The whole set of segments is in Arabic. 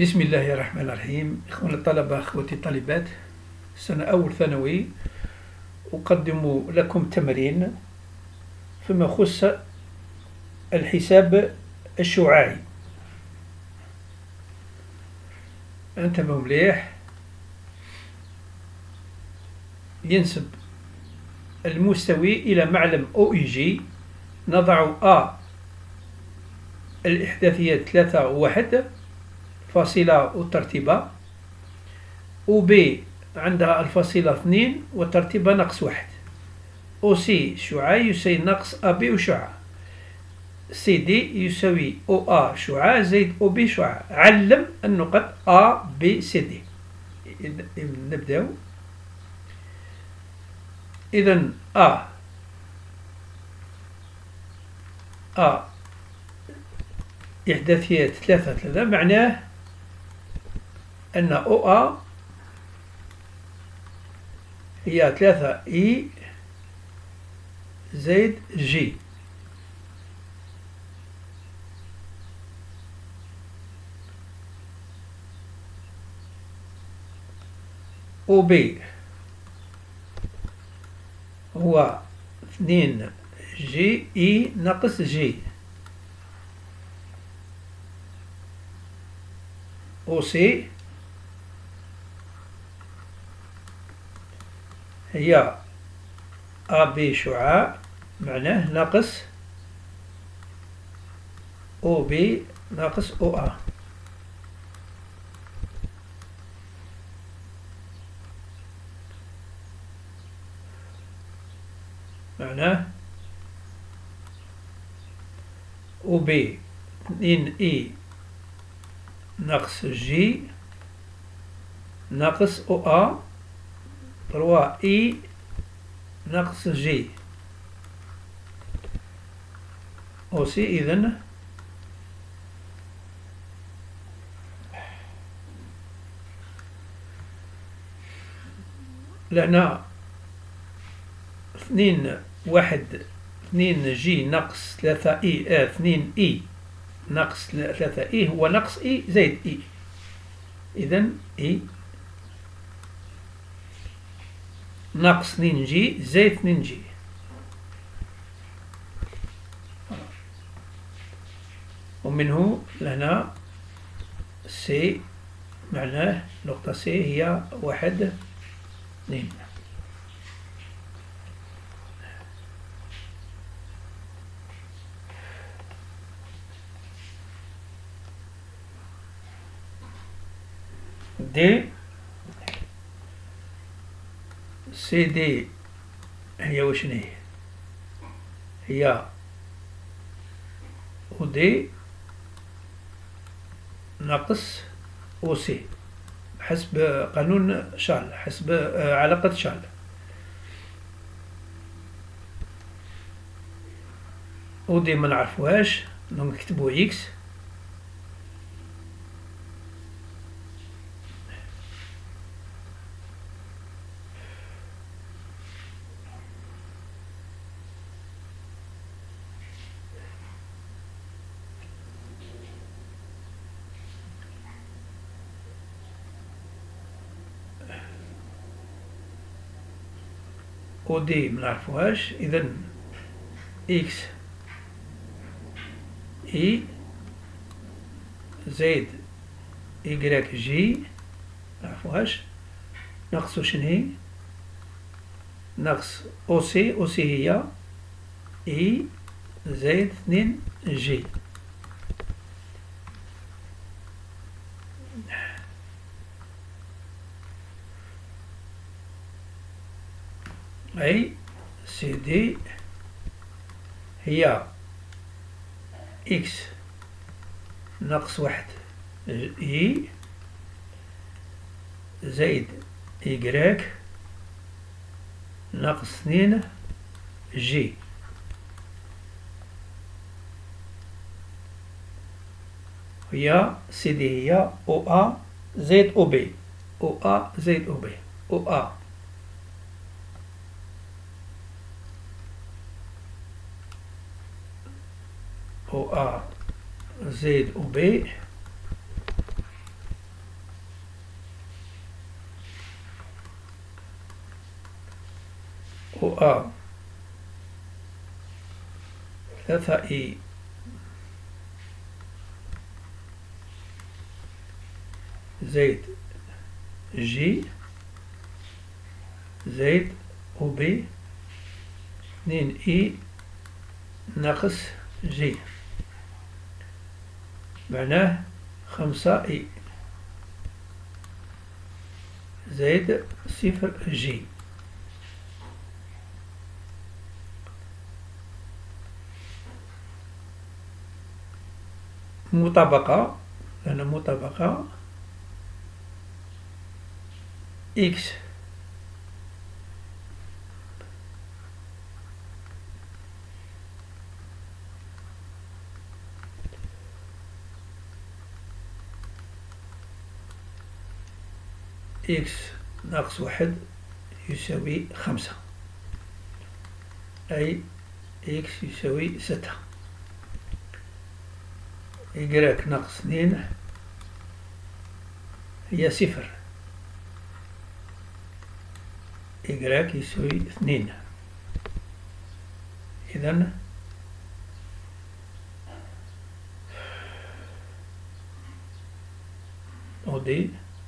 بسم الله الرحمن الرحيم. إخواني الطلبة، أخوتي الطالبات، سنة أول ثانوي، أقدم لكم تمرين فيما يخص الحساب الشعاعي. انتبهوا مليح. ينسب المستوي إلى معلم OEG. نضع A الإحداثيات 3 و1 فاصلة وترتيبة، وB عندها الفاصلة 2 وترتيبة -1. OC شعاع يساوي ناقص AB وشعاع. CD يساوي OA شعاع زائد OB شعاع. علم النقط A B C D. نبداو. إذا A إحداثيات 3 معناه أن OA هي 3E زائد G. OB هو 2GE ناقص G. OC هي AB شعاع معناه ناقص OB ناقص OA. معناه OB 2E ناقص G ناقص OA 3E ناقص G. OC إذن لأن 2 جي ناقص 2E ناقص 3E هو ناقص E زائد E. إذن E ناقص 2G زائد 2G. ومنه لهنا C معناه نقطة C هي 1 2. D CD هي وشنو هي OD ناقص OC حسب قانون شارل، حسب علاقة شارل. OD ما نعرفوهاش، نكتبو X. OD ما نعرفوهاش، إذن X E زائد Y G نعرفوهاش، ناقص شنهي ناقص OC هي E زائد 2G. أي CD هي X ناقص 1 E زائد Y ناقص 2G. هي CD هي OA زائد OB. OA زائد OB. OA OA زائد OB و أ 3 إي زائد جي زائد و بي 2 إي ناقص جي، معناه 5 إي زائد 0 جي. مطابقة، هنا مطابقة إكس إكس ناقص 1 يساوي 5، أي إكس يساوي 6. إكراك ناقص 2 هي 0، إكراك يساوي 2. إذن أودي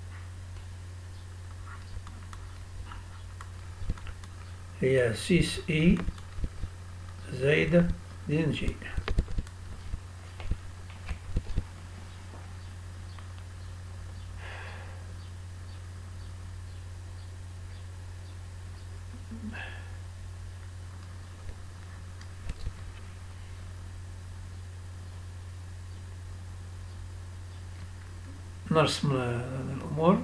هي 6 إي زائد 2 جي. نرسم الأمور.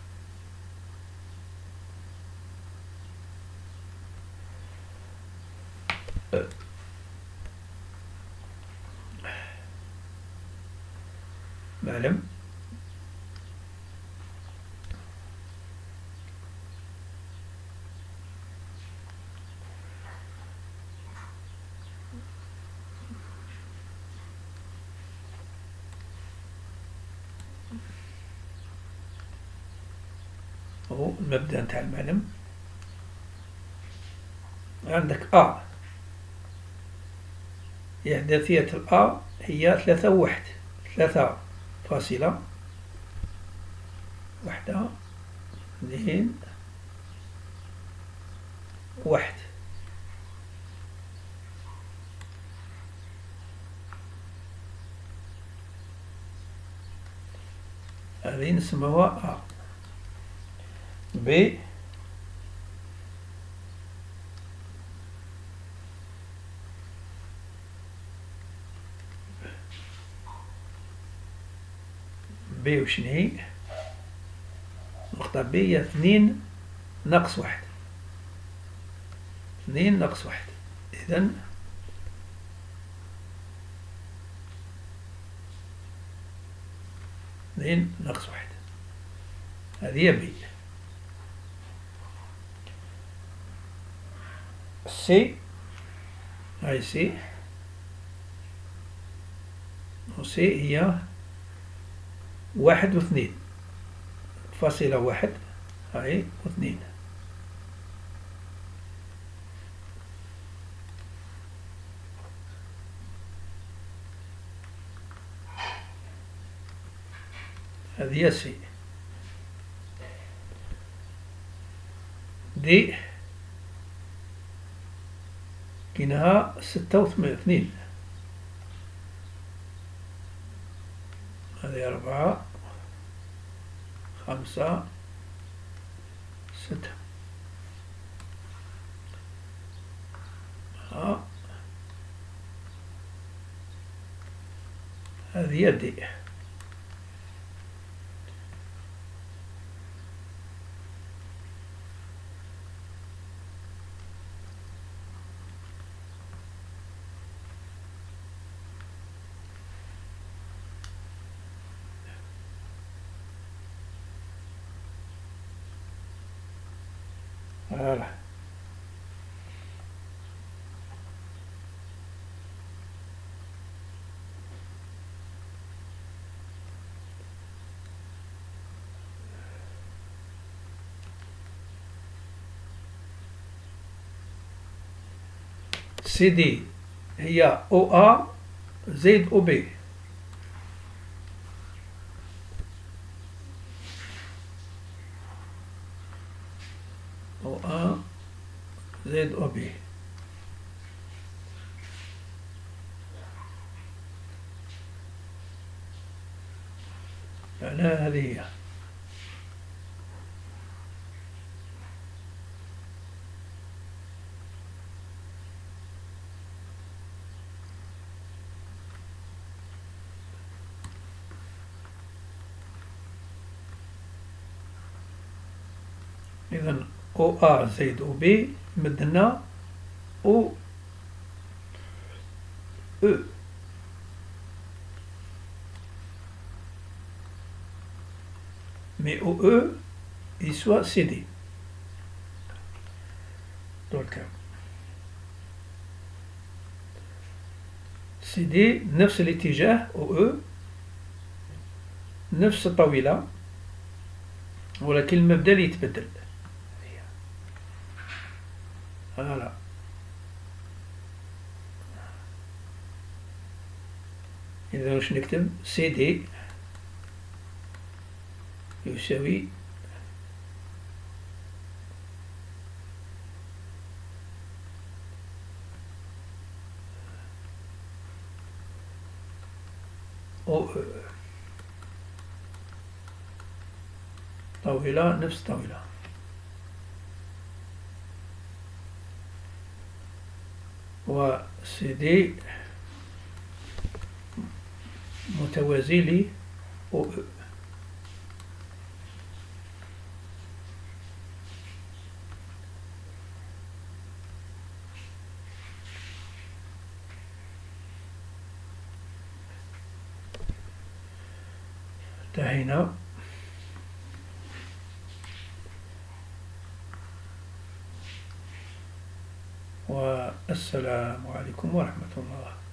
معلم هو المبدأ نتاع المعلم. عندك أ، إحداثية الأ هي 3 و1، 3,1 2 1. هذه نسموها أ. ب ب وشنهي نقطة ب هي 2 ناقص 1، 2 ناقص 1. إذن اثنين ناقص 1 هذه هي ب. سي، هاي سي، وسي هي 1 و2، فاصلة 1 هاي و2. هذه هي سي. دي كاينها 6 و2، هذه 4 5 6. هذه هي دي. فوالا. سي دي هي او ا زائد او بي. او ا زائد او بي. معناها هذه هي. إذن او ا زائد او بي مدنا او او. Mais au E, il soit CD. Donc, CD نفس الاتجاه au E، نفس الطاولة، ولكن المبدأ اللي يتبدل. فوالا. إذا واش نكتب CD يساوي أو طاولة نفس طاولة. و سي دي متوازي ل أو أو. انتهينا. والسلام عليكم ورحمة الله.